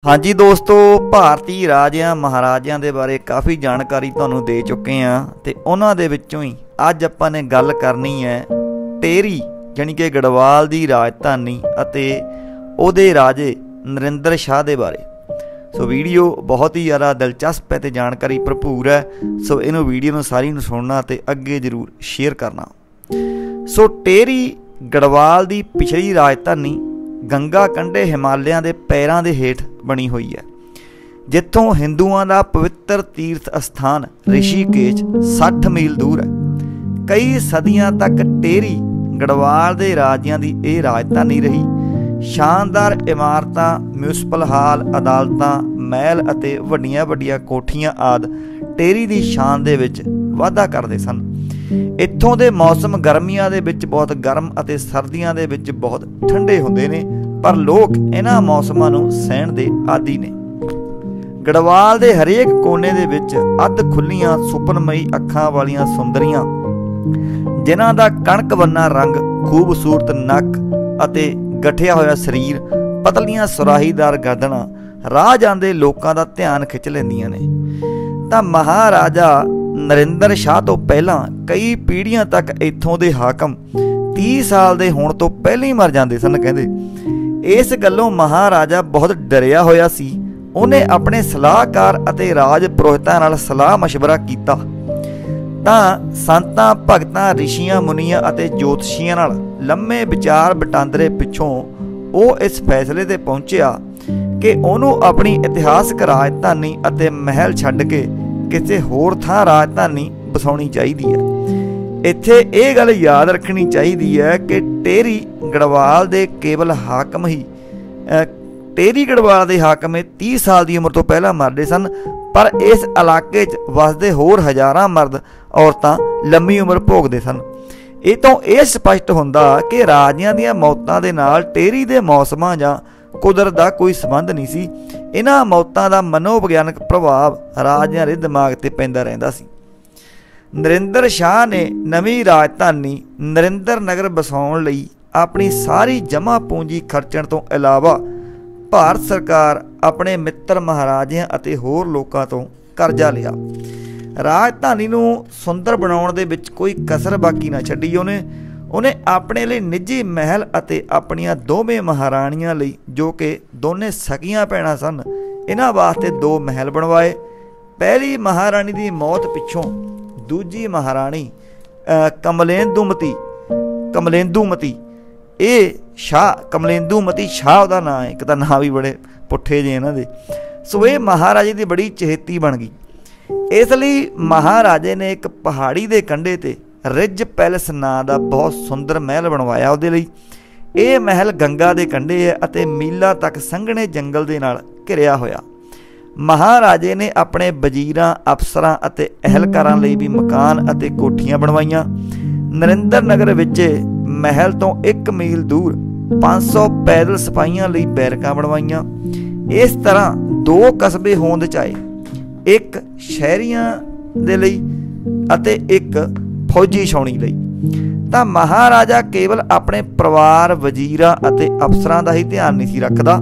हाँ जी दोस्तों, भारती राजिਆਂ महाराजिਆਂ ਦੇ बारे काफ़ी जानकारी ਤੁਹਾਨੂੰ ਦੇ चुके हाँ ਤੇ ਉਹਨਾਂ ਦੇ ਵਿੱਚੋਂ ही ਅੱਜ ਆਪਾਂ ने गल करनी है टेरी यानी कि गढ़वाल ਦੀ राजधानी ਅਤੇ ਉਹਦੇ राजे नरिंदर शाह ਦੇ बारे। सो वीडियो बहुत ही ज़्यादा दिलचस्प है तो जानकारी भरपूर है। सो इनू वीडियो में सारी सुनना तो अगे जरूर शेयर करना। सो टेरी गढ़वाल की पिछली राजधानी गंगा कंढे हिमालय के पैरों के हेठ बनी हुई है, जिथों हिंदुओं का पवित्र तीर्थ स्थान ऋषिकेश 60 मील दूर है। कई सदियां तक टेरी गढ़वाल के राजियां की यह राजधानी रही। शानदार इमारतां, म्यूनसिपल हाल, अदालतां, महल अते वड्डियां वड्डियां कोठियां आदि टेरी की शान दे विच वाधा करते सन। इत्थों दे मौसम गर्मियां दे विच बहुत गर्म अते सर्दियां दे विच बहुत ठंडे हुंदे ने, पर लोग इन्हां मौसमां नूं सहण दे आदी ने। गढ़वाल दे हरेक कोने दे विच अध खुल्लियां सुपनमई अखां वालियां सुंदरियां, जिन्हां दा कणक वन्ना रंग, खूबसूरत नक अते गठिया होया शरीर, पतलियां सुराहीदार गर्दनां राह जांदे लोकां दा ध्यान खिच लैंदियां ने। तां महाराजा नरिंदर शाह तो पहलां कई पीढ़ियां तक इत्थों दे हाकम 30 साल दे होण तो पहले ही मर जांदे सन कहंदे। इस गल्लों महाराजा बहुत डरिया होया सी। उहने अपने सलाहकार अते राज पुरोहितां नाल सलाह मशवरा कीता तां संतां, भगतां, ऋषियां, मुनियां अते ज्योतिषियां नाल लम्मे विचार वटांदरे पिछों वो इस फैसले ते पहुंचिया कि उहनूं अपनी इतिहासक राजधानी अते महल छड्ड के किसी होर थां राजधानी बसाउणी चाहीदी है। इत्थे ये गल याद रखनी चाहिए है कि टेरी गढ़वाल दे केवल हाकम ही टेरी गढ़वाल दे हाकम 30 साल की उम्र तो पहला मरदे सन, पर इस इलाके वसदे होर हज़ारां मर्द औरतां लंबी उम्र भोगदे सन। ये तो यह स्पष्ट हुंदा कि राजियां दीयां मौतां दे नाल टेरी दे मौसमां जां कुदरत दा कोई संबंध नहीं सी। इन्हां मौतां दा मनोविग्यानक प्रभाव राजियां दे दिमाग ते पैंदा रहिंदा सी। नरिंदर शाह ने नवीं राजधानी नरिंदर नगर बसाउण लई अपनी सारी जमा पूंजी खर्चण तो इलावा भारत सरकार अपने मित्र महाराजिਆਂ ਅਤੇ होर लोगों तो करजा लिया। राजधानी नूं सुंदर बनाउण दे विच कोई कसर बाकी ना छड्डी। उन्हें अपने लिए निजी महल अते अपनियां दोवें महाराणियां लई, जो कि दोने सगियां भैणां सन, इन्हां वास्ते 2 महल बनवाए। पहली महाराणी की मौत पिछों दूजी महाराणी कमलेंदूमती ये शाह, कमलेंदूमती शाह उहदा नाम है, एक तां नाम भी बड़े पुट्ठे जे इन्हां दे। सो ये महाराजे की बड़ी चहेती बन गई। इसलिए महाराजे ने एक पहाड़ी के कंढे ते रिज पैलेस नां दा बहुत सुंदर महल बनवाया उहदे लई। ये महल गंगा के कंढे है अते मीलों तक संघने जंगल दे नाल घिरिया होया। महाराजे ने अपने वजीरां, अफसरां अते अहलकारां लई भी मकान अते कोठियां बनवाईयां। नरिंदर नगर विच महल तो 1 मील दूर 500 पैदल सिपाहियां लई बैरकां बनवाईयां। इस तरह 2 कस्बे होंद चाहे, एक शहरीआं दे लई अते एक फौजी छाउणी लई। तां महाराजा केवल अपने परिवार, वजीरां अते अफसरां दा ही ध्यान नहीं सी रखदा,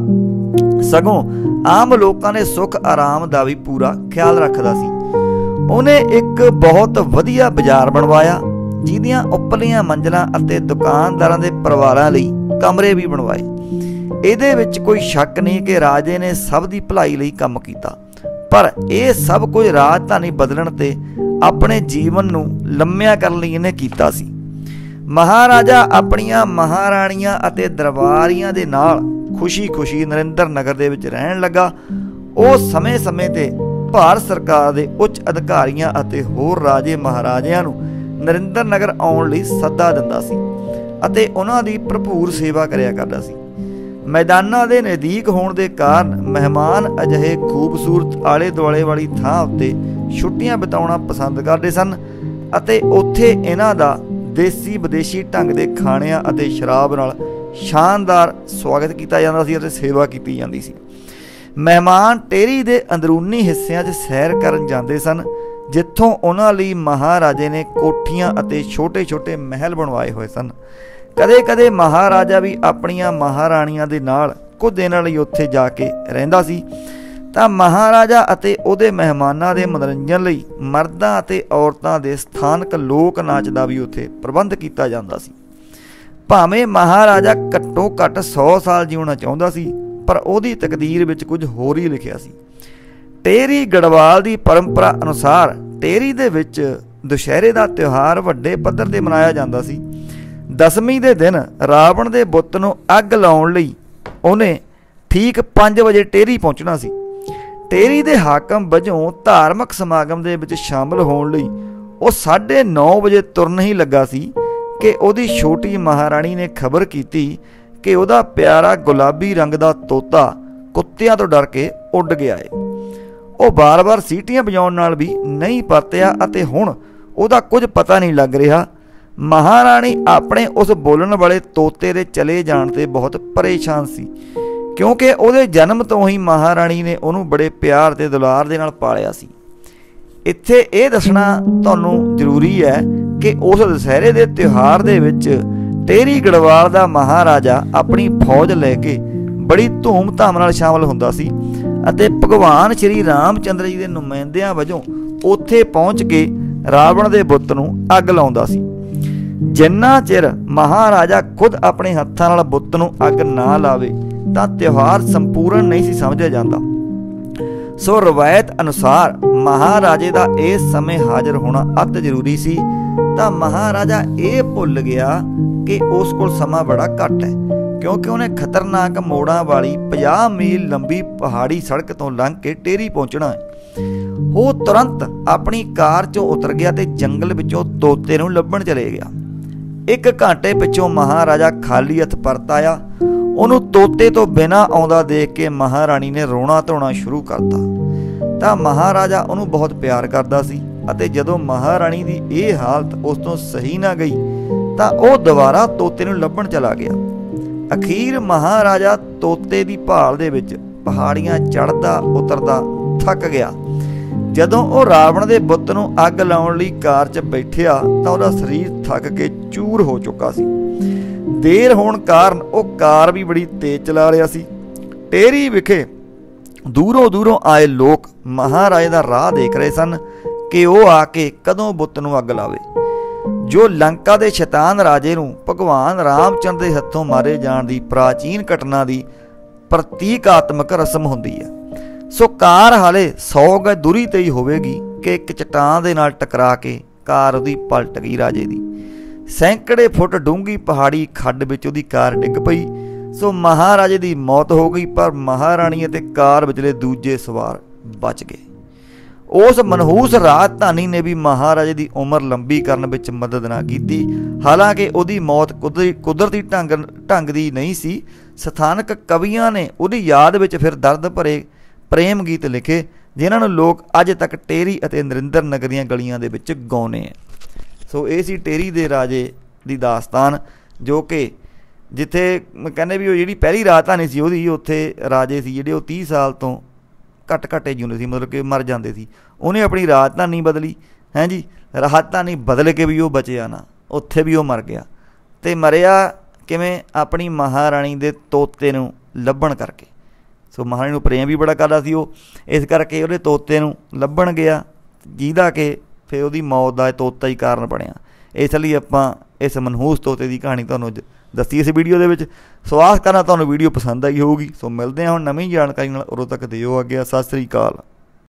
सगों आम लोकां दे सुख आराम दा भी पूरा ख्याल रखदा सी। उन्हें एक बहुत वधिया बाजार बनवाया, जिहदियां उपरलियां मंजिलां अते दुकानदारां दे परिवारां लई कमरे भी बनवाए। इहदे विच कोई शक नहीं कि राजे ने सब दी भलाई लई काम कीता, पर यह सब कुछ राजधानी बदलण ते अपने जीवन नूं लम्मिया करन लई इहने कीता सी। महाराजा अपनियां महाराणियां अते दरबारियां दे नाल खुशी खुशी नरिंदर नगर दे विच रहण लगा। वो समय समय ते भारत सरकार दे उच्च अधिकारियां अते होर राजे महाराजिਆਂ नूं नरिंदर नगर आउण लई सੱਦਾ दिंदा सी अते उन्हां दी भरपूर सेवा करिया करदा सी। मैदानां दे नज़दीक होण दे कारण मेहमान अजिहे खूबसूरत आले दुआले वाली थां उत्ते छुट्टियां बिताउणा पसंद करदे सन अते उत्थे इन्हां दा देसी विदेशी ढंग दे खाणिਆਂ अते शराब नाल शानदार स्वागत किया जाता सी अते सेवा की जाती सी। मेहमान टेरी दे अंदरूनी हिस्सिਆਂ 'ਚ सैर करन जांदे सन, जिथों उन्हां लई महाराजे ने कोठियां अते छोटे छोटे महल बनवाए हुए सन। कदे कदे महाराजा भी अपनियां महाराणियां दे नाल ਕੁਝ ਦਿਨਾਂ ਲਈ ਉੱਥੇ ਜਾ ਕੇ ਰਹਿੰਦਾ ਸੀ। ਤਾਂ ਮਹਾਰਾਜਾ ਅਤੇ ਉਹਦੇ ਮਹਿਮਾਨਾਂ ਦੇ ਮਨੋਰੰਜਨ ਲਈ ਮਰਦਾਂ ਅਤੇ ਔਰਤਾਂ ਦੇ ਸਥਾਨਕ ਲੋਕ ਨਾਚ ਦਾ ਵੀ ਉੱਥੇ ਪ੍ਰਬੰਧ ਕੀਤਾ ਜਾਂਦਾ ਸੀ। ਭਾਵੇਂ ਮਹਾਰਾਜਾ ਘੱਟੋ ਘੱਟ 100 ਸਾਲ ਜਿਉਣਾ ਚਾਹੁੰਦਾ ਸੀ, ਪਰ ਉਹਦੀ ਤਕਦੀਰ ਵਿੱਚ ਕੁਝ ਹੋਰ ਹੀ ਲਿਖਿਆ ਸੀ। ਟੇਰੀ ਗੜਵਾਲ ਦੀ ਪਰੰਪਰਾ ਅਨੁਸਾਰ ਟੇਰੀ ਦੇ ਵਿੱਚ ਦੁਸ਼ਹਿਰੇ ਦਾ ਤਿਉਹਾਰ ਵੱਡੇ ਪੱਧਰ 'ਤੇ ਮਨਾਇਆ ਜਾਂਦਾ ਸੀ। ਦਸਵੀਂ ਦੇ ਦਿਨ ਰਾਵਣ ਦੇ ਬੁੱਤ ਨੂੰ ਅੱਗ ਲਾਉਣ ਲਈ ਉਹਨੇ ਠੀਕ 5 ਵਜੇ ਟੇਰੀ ਪਹੁੰਚਣਾ ਸੀ। ਟੇਰੀ ਦੇ ਹਾਕਮ ਵਜੋਂ ਧਾਰਮਿਕ ਸਮਾਗਮ ਦੇ ਵਿੱਚ ਸ਼ਾਮਲ ਹੋਣ ਲਈ ਉਹ 9:30 ਵਜੇ ਤੁਰਨ ਹੀ ਲੱਗਾ ਸੀ ਕਿ ਉਹਦੀ ਛੋਟੀ ਮਹਾਰਾਣੀ ਨੇ ਖਬਰ ਕੀਤੀ ਕਿ ਉਹਦਾ ਪਿਆਰਾ ਗੁਲਾਬੀ ਰੰਗ ਦਾ ਤੋਤਾ ਕੁੱਤਿਆਂ ਤੋਂ ਡਰ ਕੇ ਉੱਡ ਗਿਆ ਏ। ਉਹ ਬਾਰ-ਬਾਰ ਸੀਟੀਆਂ ਵਜਾਉਣ ਨਾਲ ਵੀ ਨਹੀਂ ਪਰਤਿਆ ਅਤੇ ਹੁਣ ਉਹਦਾ ਕੁਝ ਪਤਾ ਨਹੀਂ ਲੱਗ ਰਿਹਾ। ਮਹਾਰਾਣੀ ਆਪਣੇ ਉਸ ਬੋਲਣ ਵਾਲੇ ਤੋਤੇ ਦੇ ਚਲੇ ਜਾਣ 'ਤੇ ਬਹੁਤ ਪਰੇਸ਼ਾਨ ਸੀ, ਕਿਉਂਕਿ ਉਹਦੇ ਜਨਮ ਤੋਂ ਹੀ ਮਹਾਰਾਣੀ ਨੇ ਉਹਨੂੰ ਬੜੇ ਪਿਆਰ ਅਤੇ ਦੁਲਾਰ ਦੇ ਨਾਲ ਪਾਲਿਆ ਸੀ। ਇੱਥੇ ਇਹ ਦੱਸਣਾ ਤੁਹਾਨੂੰ ਜ਼ਰੂਰੀ ਹੈ ਕਿ ਉਸ ਦੁਸਹਿਰੇ ਦੇ ਤਿਉਹਾਰ ਦੇ ਵਿੱਚ ਟੇਰੀ ਗੜਵਾਲ ਦਾ ਮਹਾਰਾਜਾ ਆਪਣੀ ਫੌਜ ਲੈ ਕੇ ਬੜੀ ਧੂਮ-ਧਾਮ ਨਾਲ ਸ਼ਾਮਲ ਹੁੰਦਾ ਸੀ ਅਤੇ ਭਗਵਾਨ ਸ਼੍ਰੀ ਰਾਮ ਚੰਦਰ ਜੀ ਦੇ ਨੁਮਾਇੰਦਿਆਂ ਵਜੋਂ ਉੱਥੇ ਪਹੁੰਚ ਕੇ ਰਾਵਣ ਦੇ ਬੁੱਤ ਨੂੰ ਅੱਗ ਲਾਉਂਦਾ ਸੀ। ਜਿੰਨਾ ਚਿਰ ਮਹਾਰਾਜਾ ਖੁਦ ਆਪਣੇ ਹੱਥਾਂ ਨਾਲ ਬੁੱਤ ਨੂੰ ਅੱਗ ਨਾ ਲਾਵੇ ਤਾਂ ਤਿਉਹਾਰ ਸੰਪੂਰਨ ਨਹੀਂ ਸੀ ਸਮਝਿਆ ਜਾਂਦਾ। ਸੋ ਰਵਾਇਤ ਅਨੁਸਾਰ ਮਹਾਰਾਜੇ ਦਾ ਇਸ ਸਮੇਂ ਹਾਜ਼ਰ ਹੋਣਾ ਅਤ ਜ਼ਰੂਰੀ ਸੀ। ਤਾਂ ਮਹਾਰਾਜਾ ਇਹ ਭੁੱਲ ਗਿਆ ਕਿ ਉਸ ਕੋਲ ਸਮਾਂ ਬੜਾ ਘੱਟ ਹੈ, ਕਿਉਂਕਿ ਉਹਨੇ ਖਤਰਨਾਕ ਮੋੜਾਂ ਵਾਲੀ 50 ਮੀਲ ਲੰਬੀ ਪਹਾੜੀ ਸੜਕ ਤੋਂ ਲੰਘ ਕੇ ਟੇਰੀ ਪਹੁੰਚਣਾ ਹੈ। ਉਹ ਤੁਰੰਤ ਆਪਣੀ ਕਾਰ 'ਚੋਂ ਉਤਰ ਗਿਆ ਤੇ ਜੰਗਲ ਵਿੱਚੋਂ ਤੋਤੇ ਨੂੰ ਲੱਭਣ ਚਲੇ ਗਿਆ। 1 ਘੰਟੇ ਪਿੱਛੋਂ ਮਹਾਰਾਜਾ ਖਾਲੀ ਹੱਥ ਪਰਤ ਆਇਆ। ਉਹਨੂੰ ਤੋਤੇ ਤੋਂ ਬਿਨਾਂ ਆਉਂਦਾ ਦੇਖ ਕੇ ਮਹਾਰਾਣੀ ਨੇ ਰੋਣਾ ਧੋਣਾ ਸ਼ੁਰੂ ਕਰਤਾ। ਤਾਂ ਮਹਾਰਾਜਾ ਉਹਨੂੰ ਬਹੁਤ ਪਿਆਰ ਕਰਦਾ ਸੀ ਅਤੇ ਜਦੋਂ ਮਹਾਰਾਣੀ ਦੀ ਇਹ ਹਾਲਤ ਉਸ ਤੋਂ ਸਹੀ ਨਾ ਗਈ ਤਾਂ ਉਹ ਦੁਬਾਰਾ ਤੋਤੇ ਨੂੰ ਲੱਭਣ ਚਲਾ ਗਿਆ। ਅਖੀਰ ਮਹਾਰਾਜਾ ਤੋਤੇ ਦੀ ਭਾਲ ਦੇ ਵਿੱਚ ਪਹਾੜੀਆਂ ਚੜ੍ਹਦਾ ਉਤਰਦਾ ਥੱਕ ਗਿਆ। ਜਦੋਂ ਉਹ ਰਾਵਣ ਦੇ ਬੁੱਤ ਨੂੰ ਅੱਗ ਲਾਉਣ ਲਈ ਕਾਰ 'ਚ ਬੈਠਿਆ ਤਾਂ ਉਹਦਾ ਸਰੀਰ ਥੱਕ ਕੇ ਚੂਰ ਹੋ ਚੁੱਕਾ ਸੀ। ਦੇਰ ਹੋਣ ਕਾਰਨ ਉਹ ਕਾਰ ਵੀ ਬੜੀ ਤੇਜ਼ ਚਲਾ ਰਿਹਾ ਸੀ। ਟੇਰੀ ਵਿਖੇ ਦੂਰੋਂ ਆਏ ਲੋਕ ਮਹਾਰਾਜੇ ਦਾ ਰਾਹ ਦੇਖ ਰਹੇ ਸਨ ਕਿ ਉਹ ਆ ਕੇ ਕਦੋਂ ਬੁੱਤ ਨੂੰ ਅੱਗ ਲਾਵੇ, ਜੋ ਲੰਕਾ ਦੇ ਸ਼ੈਤਾਨ ਰਾਜੇ ਨੂੰ ਭਗਵਾਨ ਰਾਮ ਚੰਦਰ ਦੇ ਹੱਥੋਂ ਮਾਰੇ ਜਾਣ ਦੀ ਪ੍ਰਾਚੀਨ ਘਟਨਾ ਦੀ ਪ੍ਰਤੀਕਾਤਮਕ ਰਸਮ ਹੁੰਦੀ ਹੈ। ਸੋ ਕਾਰ ਹਾਲੇ 100 ਗਜ ਦੂਰੀ 'ਤੇ ਹੀ ਹੋਵੇਗੀ ਕਿ ਇੱਕ ਚਟਾਨ ਦੇ ਨਾਲ ਟਕਰਾ ਕੇ ਕਾਰ ਉਹਦੀ ਪਲਟ ਗਈ। ਰਾਜੇ ਦੀ ਸੈਂਕੜੇ ਫੁੱਟ ਡੂੰਘੀ ਪਹਾੜੀ ਖੱਡ ਵਿੱਚ ਉਹਦੀ ਕਾਰ ਡਿੱਗ ਪਈ। ਸੋ ਮਹਾਰਾਜੇ ਦੀ ਮੌਤ ਹੋ ਗਈ, ਪਰ ਮਹਾਰਾਣੀ ਅਤੇ ਕਾਰ ਵਿਚਲੇ ਦੂਜੇ ਸਵਾਰ ਬਚ ਗਏ। ਉਸ ਮਨਹੂਸ ਰਾਜਧਾਨੀ ਨੇ ਵੀ ਮਹਾਰਾਜੇ ਦੀ ਉਮਰ ਲੰਬੀ ਕਰਨ ਵਿੱਚ ਮਦਦ ਨਾ ਕੀਤੀ। ਹਾਲਾਂਕਿ ਉਹਦੀ ਮੌਤ ਕੁਦਰਤੀ ਢੰਗ ਦੀ ਨਹੀਂ ਸੀ। ਸਥਾਨਕ ਕਵੀਆਂ ਨੇ ਉਹਦੀ ਯਾਦ ਵਿੱਚ ਫਿਰ ਦਰਦ ਭਰੇ ਪ੍ਰੇਮ ਗੀਤ ਲਿਖੇ, ਜਿਨ੍ਹਾਂ ਨੂੰ ਲੋਕ ਅੱਜ ਤੱਕ ਟੇਰੀ ਅਤੇ ਨਰਿੰਦਰ ਨਗਰ ਦੀਆਂ ਗਲੀਆਂ ਦੇ ਵਿੱਚ ਗਾਉਂਦੇ ਆ। ਸੋ ਇਹ ਸੀ ਟੇਰੀ ਦੇ ਰਾਜੇ ਦੀ ਦਾਸਤਾਨ, ਜੋ ਕਿ ਜਿੱਥੇ ਕਹਿੰਦੇ ਵੀ ਉਹ ਜਿਹੜੀ ਪਹਿਲੀ ਰਾਜਧਾਨੀ ਸੀ ਉਹਦੀ, ਉੱਥੇ ਰਾਜੇ ਸੀ ਜਿਹੜੇ ਉਹ 30 ਸਾਲ ਤੋਂ ਘੱਟ ਜਿਉਂਦੇ ਸੀ, ਮਤਲਬ ਕਿ ਮਰ ਜਾਂਦੇ ਸੀ। ਉਹਨੇ ਆਪਣੀ ਰਾਜਧਾਨੀ ਬਦਲੀ ਹੈ ਜੀ, ਰਾਜਧਾਨੀ ਬਦਲ ਕੇ ਵੀ ਉਹ ਬਚਿਆ ਨਾ, ਉੱਥੇ ਵੀ ਉਹ ਮਰ ਗਿਆ। ਅਤੇ ਮਰਿਆ ਕਿਵੇਂ? ਆਪਣੀ ਮਹਾਰਾਣੀ ਦੇ ਤੋਤੇ ਨੂੰ ਲੱਭਣ ਕਰਕੇ। ਸੋ ਮਹਾਰਾਣੀ ਨੂੰ ਪ੍ਰੇਮ ਵੀ ਬੜਾ ਕਰਦਾ ਸੀ ਉਹ, ਇਸ ਕਰਕੇ ਉਹਦੇ ਤੋਤੇ ਨੂੰ ਲੱਭਣ ਗਿਆ, ਜਿਹਦਾ ਕਿ ਫਿਰ ਉਹਦੀ ਮੌਤ ਦਾ ਤੋਤਾ ਹੀ ਕਾਰਨ ਬਣਿਆ। ਇਸ ਲਈ ਆਪਾਂ ਇਸ ਮਨਹੂਸ ਤੋਤੇ ਦੀ ਕਹਾਣੀ ਤੁਹਾਨੂੰ ਦੱਸੀ ਇਸ ਵੀਡੀਓ ਦੇ ਵਿੱਚ। ਸੋ ਆਸ ਕਰਨਾ ਤੁਹਾਨੂੰ ਵੀਡੀਓ ਪਸੰਦ ਆਈ ਹੋਊਗੀ। ਸੋ ਮਿਲਦੇ ਹਾਂ ਹੁਣ ਨਵੀਂ ਜਾਣਕਾਰੀ ਨਾਲ, ਉਦੋਂ ਤੱਕ ਦਿਓ ਆਗਿਆ। ਸਤਿ ਸ੍ਰੀ ਅਕਾਲ।